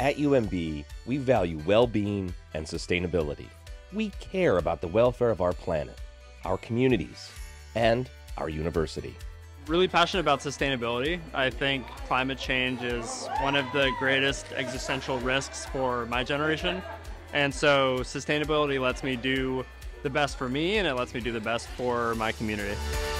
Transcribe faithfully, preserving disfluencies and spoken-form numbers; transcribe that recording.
At U M B, we value well-being and sustainability. We care about the welfare of our planet, our communities, and our university. Really passionate about sustainability. I think climate change is one of the greatest existential risks for my generation. And so sustainability lets me do the best for me, and it lets me do the best for my community.